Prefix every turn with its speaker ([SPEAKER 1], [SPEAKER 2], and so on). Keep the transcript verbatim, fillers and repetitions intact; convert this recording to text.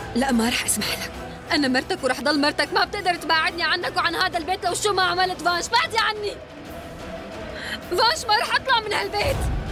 [SPEAKER 1] لا ما رح اسمح لك. أنا مرتك ورح ضل مرتك، ما بتقدر تبعدني عنك وعن هذا البيت لو شو ما عملت. فانش بعدي عني. فانش ما رح أطلع من هالبيت.